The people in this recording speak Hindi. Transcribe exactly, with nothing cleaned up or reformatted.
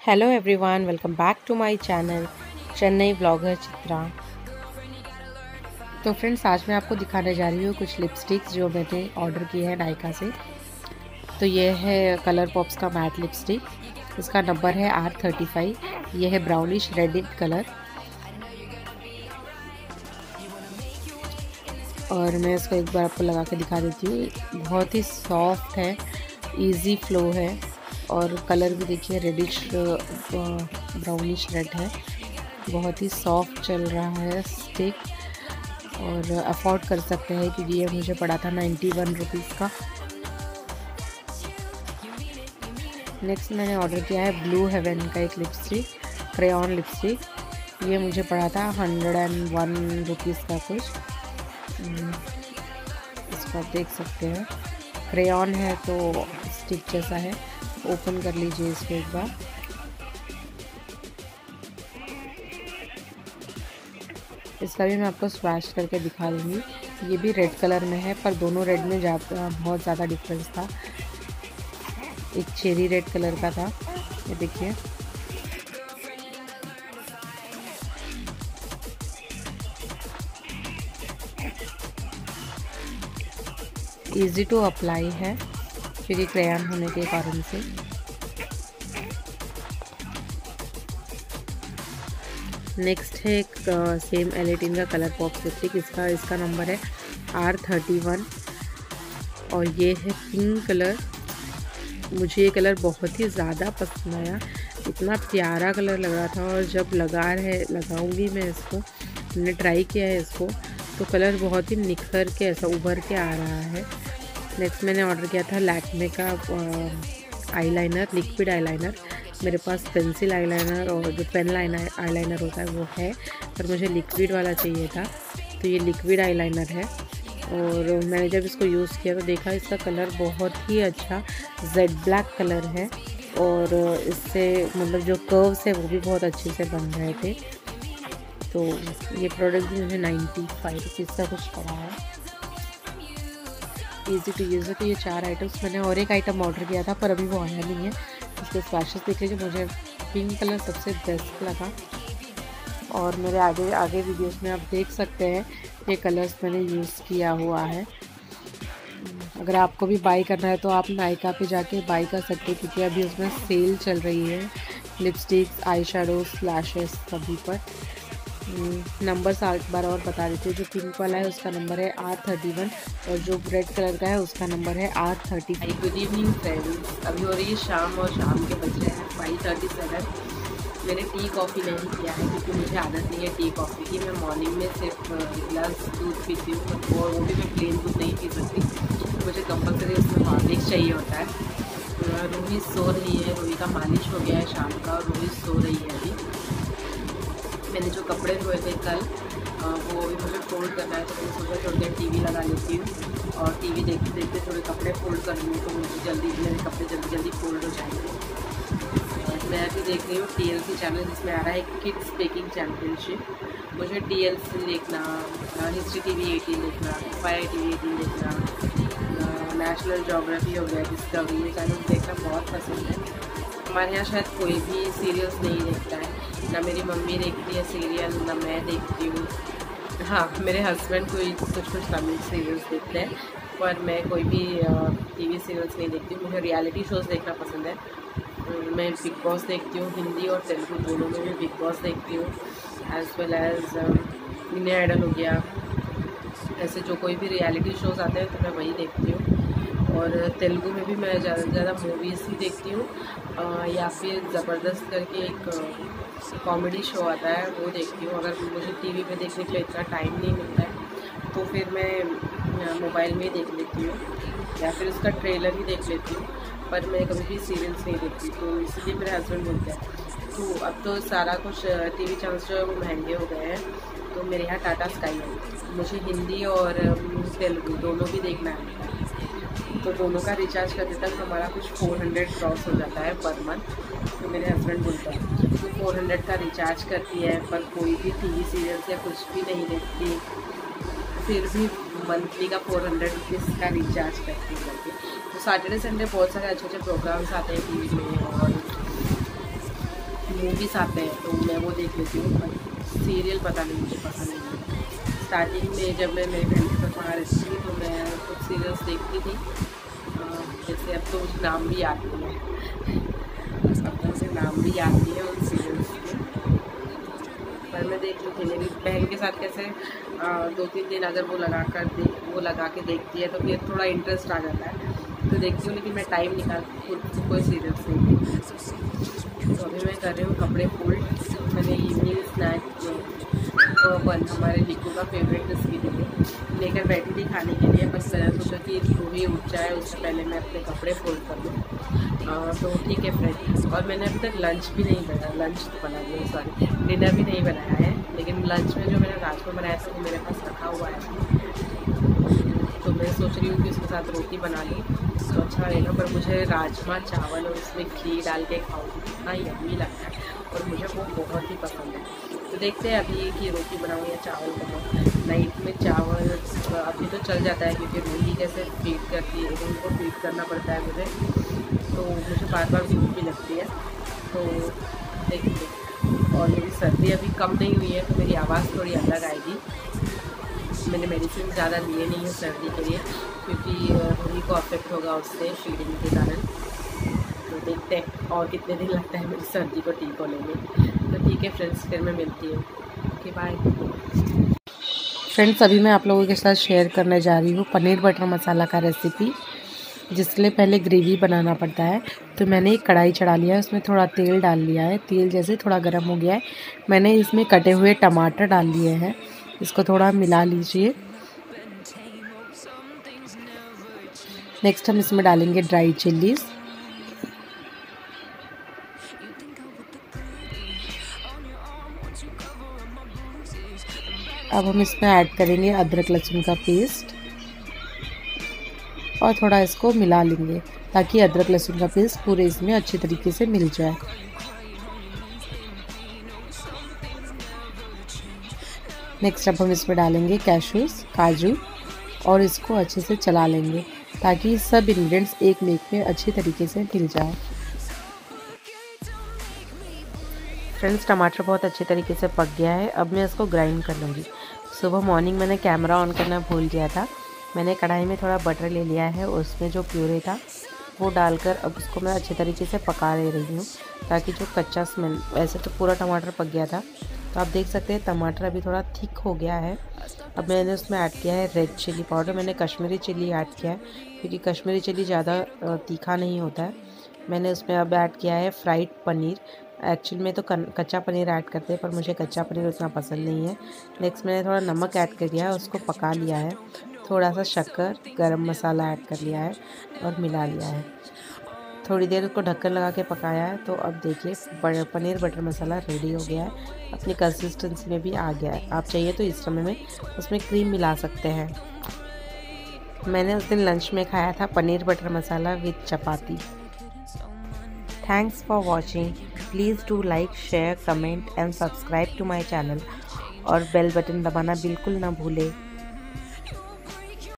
Hello everyone, welcome back to my channel Chennai blogger Chitra. तो फ्रेंड्स, आज मैं आपको दिखाने जा रही हूँ कुछ लिपस्टिक्स जो मैंने ऑर्डर किए हैं नायका से। तो ये है कलर पॉप्स का मैट लिपस्टिक। इसका नंबर है आर थर्टी फाइव। ये है ब्राउनिश रेड इन कलर और मैं इसको एक बार आपको लगा के दिखा देती हूँ। बहुत ही सॉफ्ट है, इजी फ्लो है और कलर भी देखिए रेडिश ब्राउनिश रेड है। बहुत ही सॉफ्ट चल रहा है स्टिक और अफोर्ड कर सकते हैं क्योंकि ये मुझे पड़ा था नाइन्टी वन रुपीज़ का। नेक्स्ट मैंने ऑर्डर किया है ब्लू हेवन का एक लिपस्टिक, क्रेयॉन लिपस्टिक। ये मुझे पड़ा था हंड्रेड एंड वन रुपीज़ का कुछ। इसको आप देख सकते हैं, क्रेयॉन है तो स्टिक जैसा है। ओपन कर लीजिए इसको एक बार। इसका भी मैं आपको स्वैच करके दिखा दूँगी। ये भी रेड कलर में है पर दोनों रेड में जा बहुत ज़्यादा डिफरेंस था। एक चेरी रेड कलर का था, ये देखिए। इजी टू अप्लाई है क्योंकि क्रेयॉन होने के कारण से। नेक्स्ट है एक सेम एल एटीन का कलर पॉप लिपस्टिक। इसका इसका नंबर है आर थर्टी वन और ये है पिंक कलर। मुझे ये कलर बहुत ही ज़्यादा पसंद आया, इतना प्यारा कलर लग रहा था। और जब लगा है लगाऊंगी मैं इसको, मैंने ट्राई किया है इसको, तो कलर बहुत ही निखर के ऐसा उभर के आ रहा है। नेक्स्ट मैंने ऑर्डर किया था लैक्मे का आईलाइनर, लिक्विड आईलाइनर। मेरे पास पेंसिल आईलाइनर और जो पेन लाइनर आईलाइनर होता है वो है, पर मुझे लिक्विड वाला चाहिए था। तो ये लिक्विड आईलाइनर है और मैंने जब इसको यूज़ किया तो देखा इसका कलर बहुत ही अच्छा जेड ब्लैक कलर है और इससे मतलब जो कर्व्स है वो भी बहुत अच्छे से बन रहे थे। तो ये प्रोडक्ट भी मुझे नाइन्टी फाइव रुपीज़ का कुछ पड़ा है। ईजी टू यूज़ है। तो ये चार आइटम्स मैंने, और एक आइटम ऑर्डर किया था पर अभी वो आया नहीं है। इसके स्वैचेस देख लीजिए। मुझे पिंक कलर सबसे बेस्ट लगा और मेरे आगे आगे वीडियोस में आप देख सकते हैं ये कलर्स मैंने यूज़ किया हुआ है। अगर आपको भी बाई करना है तो आप नायका पे जाके बाई कर सकते हैं क्योंकि अभी उसमें सेल चल रही है लिपस्टिक्स, आई शेडोज, फ्लैशेस सभी पर। नंबर एक बार और बता देती हूँ। जो पिंक वाला है उसका नंबर है आर थर्टी वन और जो रेड कलर का है उसका नंबर है R thirty five. Good evening friends, अभी हो रही है शाम और शाम के बज रहे हैं फाइव थर्टी सेवन। मैंने टी कॉफ़ी नहीं किया है क्योंकि मुझे आदत नहीं है टी कॉफ़ी की। मैं मॉर्निंग में सिर्फ एक गिलास दूध पीती हूँ और वो भी मैं प्लेन दूध नहीं पी सकती। मुझे कंपलसरी उसमें हॉर्लिक्स चाहिए होता है। रूही सो रही है, रूही का मालिश हो गया है शाम का और रूही सो रही है अभी। मैंने जो कपड़े धोए थे कल वो भी मुझे फोल्ड करना है, तो मैंने सोचा थोड़ी देर टी वी लगा लेती हूँ और टी वी देखते देखते थोड़े कपड़े फोल्ड कर लूँ तो मुझे जल्दी मेरे कपड़े जल्दी जल्दी फोल्ड हो जाएंगे। मैं अभी देख रही हूँ टी एल सी चैनल जिसमें आ रहा है किड्स बेकिंग चैम्पियनशिप। मुझे टी एल सी देखना, हिस्ट्री टी वी एटीन देखना, फायर टी वी एटीन देखना, नेशनल जोग्राफी हो गया, डिस्कवरी, ये चैनल देखना बहुत पसंद है। हमारे यहाँ शायद कोई भी सीरियल्स नहीं देखता है, ना मेरी मम्मी देखती है सीरियल, ना मैं देखती हूँ। हाँ, मेरे हस्बैंड कोई कुछ कुछ तमिल सीरियल्स देखते हैं पर मैं कोई भी टीवी सीरियल्स नहीं देखती हूँ। मुझे रियलिटी शोज़ देखना पसंद है। मैं बिग बॉस देखती हूँ, हिंदी और तेलुगु दोनों में भी बिग बॉस देखती हूँ, as well as Indian Idol हो गया। ऐसे जो कोई भी रियलिटी शोज़ आते हैं तो मैं वही देखती हूँ। और तेलुगु में भी मैं ज़्यादा से ज़्यादा मूवीज़ ही देखती हूँ या फिर ज़बरदस्त करके एक कॉमेडी शो आता है वो देखती हूँ। अगर मुझे टीवी पे देखने के लिए इतना टाइम नहीं मिलता है तो फिर मैं मोबाइल में ही देख लेती हूँ या फिर उसका ट्रेलर ही देख लेती हूँ, पर मैं कभी भी सीरियल्स नहीं देखती। तो इसलिए मेरे हस्बैंड बोलते हैं तो अब तो सारा कुछ टीवी चैनल्स जो है वो महंगे हो गए हैं, तो मेरे यहाँ टाटा स्काई है। मुझे हिंदी और तेलुगु दोनों भी देखना है, तो दोनों का रिचार्ज करने तक हमारा कुछ फोर हंड्रेड क्रॉस हो जाता है पर मंथ। तो मेरे हस्बैंड बोलते हैं तो फोर हंड्रेड का रिचार्ज करती है पर कोई भी टीवी सीरियल्स या कुछ भी नहीं देखती, फिर भी मंथली का फोर हंड्रेड रुपीज़ का रिचार्ज करती करके। तो सैटरडे संडे बहुत सारे अच्छे अच्छे प्रोग्राम्स आते हैं टीवी में और मूवीज़ आते हैं तो मैं वो देख लेती हूँ, पर सीरियल पता नहीं मुझे पसंद नहीं है। स्टार्टिंग में जब मैं मेरी बहन के साथ वहाँ रहती थी तो मैं कुछ सीरियल्स देखती थी, जैसे अब तो मुझे नाम भी याद नहीं है, अब तो मुझे नाम भी याद नहीं है उन सीरियल्स के, पर मैं देख लेती थी। मेरी बहन के साथ कैसे आ, दो तीन दिन अगर वो लगा कर देख वो लगा के देखती है तो फिर थोड़ा इंटरेस्ट आ जाता है, तो देखती हूँ, लेकिन मैं टाइम निकाल खुद कोई सीरियल्स नहीं देखती। तो अभी मैं कर रही हूँ कपड़े फोल्ड। मैंने इवनिंग स्नैक बन हमारे लिक्कू का फेवरेट इसके लिए लेकर बैठी थी खाने के लिए, बस मैंने सोचा कि रूही उठ जाए उससे पहले मैं अपने कपड़े फोल्ड कर लूँ। तो ठीक है फ्रेंड्स, और मैंने अभी तक लंच भी नहीं बनाया, लंच तो बना दिया, सॉरी डिनर भी नहीं बनाया है, लेकिन लंच में जो मैंने राजमा बनाया था वो मेरे पास रखा हुआ है, तो मैं सोच रही हूँ कि उसके साथ रोटी बना लूँ तो अच्छा रहेगा। पर मुझे राजमा चावल और उसमें घी डाल के खाऊँ इतना यम्मी लगता है और मुझे वो बहुत ही पसंद है। तो देखते हैं अभी कि रोटी बनाऊँ या चावल बनाऊँ। नाइट में चावल अभी तो चल जाता है क्योंकि रोटी कैसे फीड करती है, उनको फीड करना पड़ता है मुझे, तो मुझे बार बार भूख भी लगती है, तो देखिए। और मेरी सर्दी अभी कम नहीं हुई है तो मेरी आवाज़ थोड़ी अलग आएगी। मैंने मेडिसिन ज़्यादा लिए नहीं है सर्दी के लिए क्योंकि रोही को अफेक्ट होगा उससे फीडिंग के कारण, तो देखते हैं और कितने दिन लगता है मेरी सर्दी को ठीक होने में। तो ठीक है फ्रेंड्स, फिर मैं मिलती हूँ, ओके बाय। फ्रेंड्स, अभी मैं आप लोगों के साथ शेयर करने जा रही हूँ पनीर बटर मसाला का रेसिपी, जिसके लिए पहले ग्रेवी बनाना पड़ता है। तो मैंने एक कढ़ाई चढ़ा लिया है, उसमें थोड़ा तेल डाल लिया है, तेल जैसे थोड़ा गर्म हो गया है मैंने इसमें कटे हुए टमाटर डाल लिए हैं, इसको थोड़ा मिला लीजिए। नेक्स्ट हम इसमें डालेंगे ड्राई चिल्लीज़, अब हम इसमें ऐड करेंगे अदरक लहसुन का पेस्ट और थोड़ा इसको मिला लेंगे ताकि अदरक लहसुन का पेस्ट पूरे इसमें अच्छी तरीके से मिल जाए। नेक्स्ट अब हम इसमें डालेंगे कैशूज़, काजू, और इसको अच्छे से चला लेंगे ताकि सब इंग्रेडिएंट्स एक मेक में अच्छी तरीके से मिल जाए। फ्रेंड्स, टमाटर बहुत अच्छे तरीके से पक गया है, अब मैं इसको ग्राइंड कर लूँगी। सुबह मॉर्निंग मैंने कैमरा ऑन करना भूल गया था, मैंने कढ़ाई में थोड़ा बटर ले लिया है, उसमें जो प्यूरे था वो डालकर अब उसको मैं अच्छे तरीके से पका ले रही हूँ ताकि जो कच्चा स्मेल, वैसे तो पूरा टमाटर पक गया था, तो आप देख सकते हैं टमाटर अभी थोड़ा थिक हो गया है। अब मैंने उसमें ऐड किया है रेड चिली पाउडर, मैंने कश्मीरी चिली ऐड किया है क्योंकि कश्मीरी चिली ज़्यादा तीखा नहीं होता है। मैंने उसमें अब ऐड किया है फ्राइड पनीर, एक्चुअली में तो कच्चा पनीर ऐड करते हैं पर मुझे कच्चा पनीर उतना पसंद नहीं है। नेक्स्ट मैंने थोड़ा नमक ऐड कर दिया है, उसको पका लिया है, थोड़ा सा शक्कर, गरम मसाला ऐड कर लिया है और मिला लिया है, थोड़ी देर उसको ढक्कन लगा के पकाया है। तो अब देखिए पनीर बटर मसाला रेडी हो गया है, अपनी कंसिस्टेंसी में भी आ गया है। आप चाहिए तो इस समय में उसमें क्रीम मिला सकते हैं। मैंने उस दिन लंच में खाया था paneer butter masala with chapati. Thanks for watching, please do like, share, comment and subscribe to my channel और बेल बटन दबाना बिल्कुल ना भूलें।